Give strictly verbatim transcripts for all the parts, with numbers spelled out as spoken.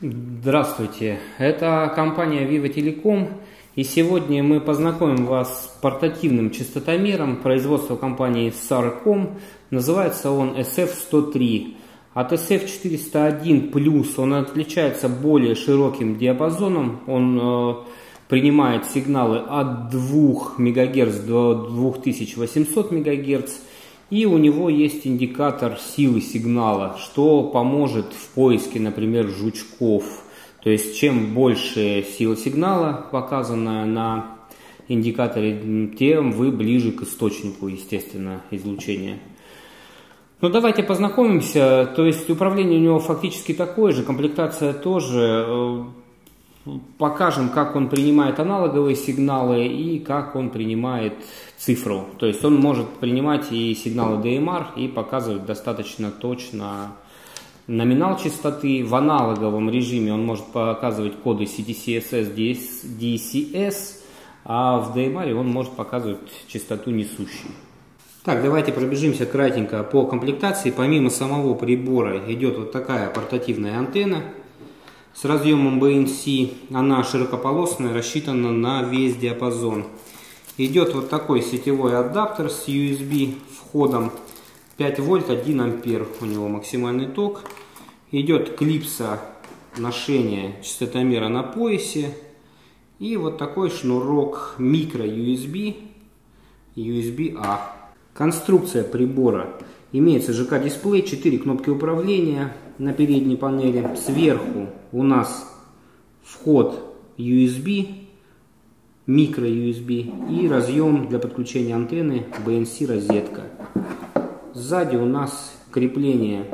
Здравствуйте, это компания Vivo Telecom, и сегодня мы познакомим вас с портативным частотомером производства компании Sarcom. Называется он эс эф сто три. От эс эф четыреста один плюс он отличается более широким диапазоном. Он э, принимает сигналы от двух мегагерц до двух тысяч восьмисот мегагерц. И у него есть индикатор силы сигнала, что поможет в поиске, например, жучков. То есть, чем больше сила сигнала показана на индикаторе, тем вы ближе к источнику, естественно, излучения. Ну, давайте познакомимся. То есть, управление у него фактически такое же, комплектация тоже. Покажем, как он принимает аналоговые сигналы и как он принимает цифру. То есть он может принимать и сигналы ди эм ар и показывать достаточно точно номинал частоты. В аналоговом режиме он может показывать коды си ти си эс эс, ди си эс, а в ди эм ар он может показывать частоту несущей. Так, давайте пробежимся кратенько по комплектации. Помимо самого прибора идет вот такая портативная антенна с разъемом би эн си, она широкополосная, рассчитана на весь диапазон. Идет вот такой сетевой адаптер с ю эс би входом пять вольт, один ампер, у него максимальный ток. Идет клипса ношения частотомера на поясе. И вот такой шнурок микро ю эс би, ю эс би-A. Конструкция прибора. Имеется жэ ка-дисплей, четыре кнопки управления на передней панели. Сверху у нас вход ю эс би, микро ю эс би и разъем для подключения антенны би эн си розетка. Сзади у нас крепление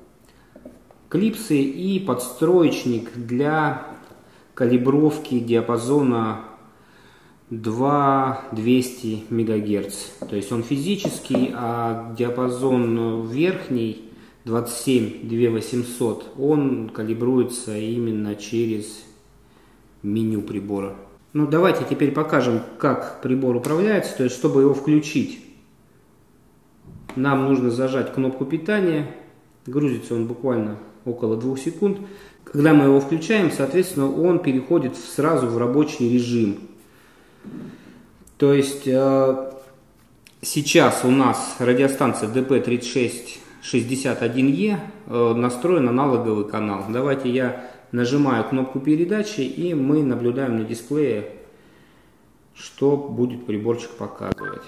клипсы и подстроечник для калибровки диапазона два тысячи двести мегагерц. То есть он физический, а диапазон верхний двадцать семь тысяч восемьсот он калибруется именно через меню прибора. Ну, давайте теперь покажем, как прибор управляется. То есть, чтобы его включить, нам нужно зажать кнопку питания. Грузится он буквально около двух секунд. Когда мы его включаем, соответственно, он переходит сразу в рабочий режим. То есть э, сейчас у нас радиостанция ди пи тридцать шесть шестьдесят один е, э, настроен аналоговый канал. Давайте я нажимаю кнопку передачи, и мы наблюдаем на дисплее, что будет приборчик показывать.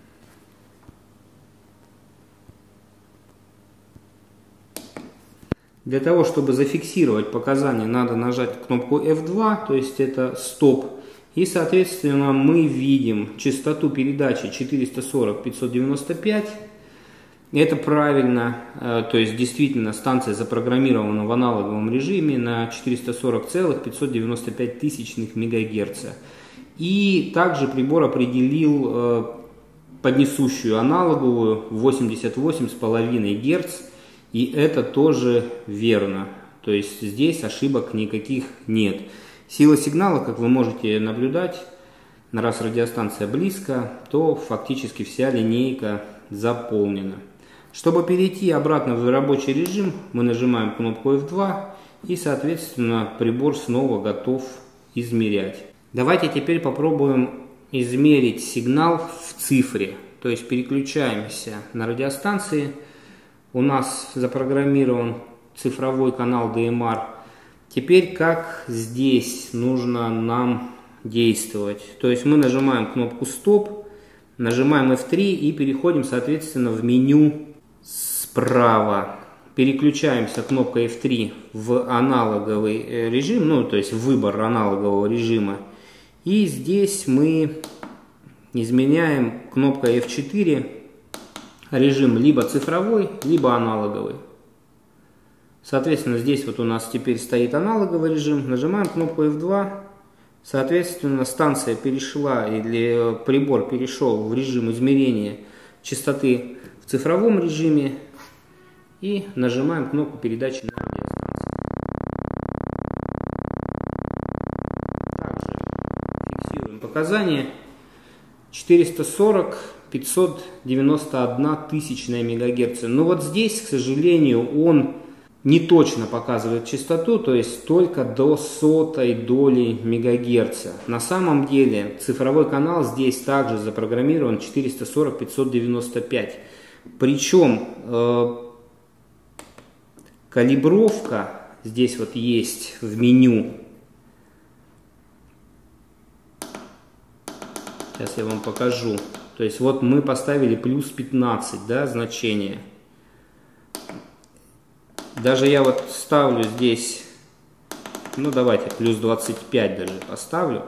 Для того, чтобы зафиксировать показания, надо нажать кнопку эф два, то есть это стоп. И, соответственно, мы видим частоту передачи четыреста сорок пятьсот девяносто пять. Это правильно, то есть действительно станция запрограммирована в аналоговом режиме на четыреста сорок целых пятьсот девяносто пять тысячных мегагерца. И также прибор определил поднесущую аналоговую восемьдесят восемь и пять герц. И это тоже верно. То есть здесь ошибок никаких нет. Сила сигнала, как вы можете наблюдать, раз радиостанция близко, то фактически вся линейка заполнена. Чтобы перейти обратно в рабочий режим, мы нажимаем кнопку эф два, и, соответственно, прибор снова готов измерять. Давайте теперь попробуем измерить сигнал в цифре. То есть переключаемся на радиостанции. У нас запрограммирован цифровой канал ди эм ар. Теперь как здесь нужно нам действовать? То есть мы нажимаем кнопку стоп, нажимаем эф три и переходим, соответственно, в меню справа. Переключаемся кнопкой эф три в аналоговый режим, ну то есть выбор аналогового режима. И здесь мы изменяем кнопкой эф четыре режим либо цифровой, либо аналоговый. Соответственно, здесь вот у нас теперь стоит аналоговый режим. Нажимаем кнопку эф два. Соответственно, станция перешла, или прибор перешел в режим измерения частоты в цифровом режиме. И нажимаем кнопку передачи на радиостанцию. Также фиксируем показания. четыреста сорок пятьсот девяносто одна тысячная мегагерца. Но вот здесь, к сожалению, он не точно показывает частоту, то есть только до сотой доли мегагерца. На самом деле цифровой канал здесь также запрограммирован четыреста сорок пятьсот девяносто пять. Причем э, калибровка здесь вот есть в меню. Сейчас я вам покажу. То есть вот мы поставили плюс пятнадцать, да, значение. Даже я вот ставлю здесь, ну давайте плюс двадцать пять даже поставлю.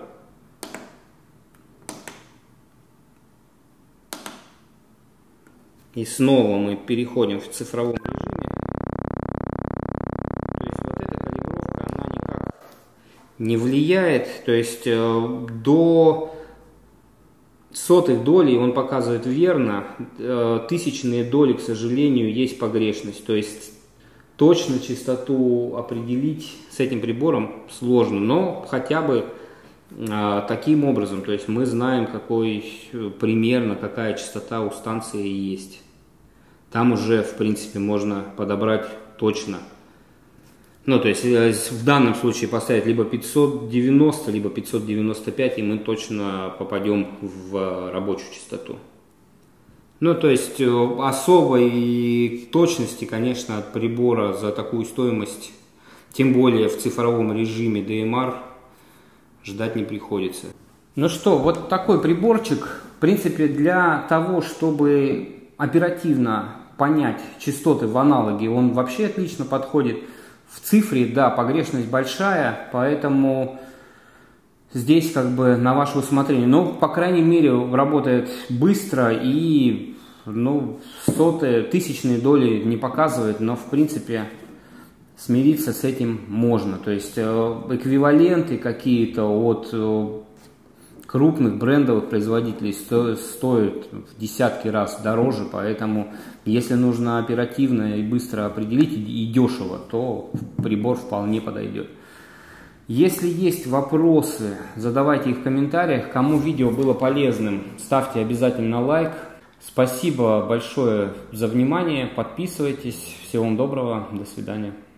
И снова мы переходим в цифровом режиме. То есть вот эта калибровка, она никак не влияет. То есть э, до сотых долей он показывает верно. Э, тысячные доли, к сожалению, есть погрешность. То есть точно частоту определить с этим прибором сложно, но хотя бы э, таким образом, то есть мы знаем, какой примерно какая частота у станции есть. Там уже, в принципе, можно подобрать точно. Ну, то есть в данном случае поставить либо пятьсот девяносто, либо пятьсот девяносто пять, и мы точно попадем в рабочую частоту. Ну, то есть особой точности, конечно, от прибора за такую стоимость, тем более в цифровом режиме ди эм ар, ждать не приходится. Ну что, вот такой приборчик, в принципе, для того, чтобы оперативно понять частоты в аналоге, он вообще отлично подходит. В цифре, да, погрешность большая, поэтому здесь как бы на ваше усмотрение. Но, по крайней мере, работает быстро и, ну, сотые, тысячные доли не показывает, но, в принципе, смириться с этим можно. То есть эквиваленты какие-то от крупных брендовых производителей стоят, стоят в десятки раз дороже, поэтому если нужно оперативно и быстро определить и дешево, то прибор вполне подойдет. Если есть вопросы, задавайте их в комментариях. Кому видео было полезным, ставьте обязательно лайк. Спасибо большое за внимание, подписывайтесь. Всего вам доброго, до свидания.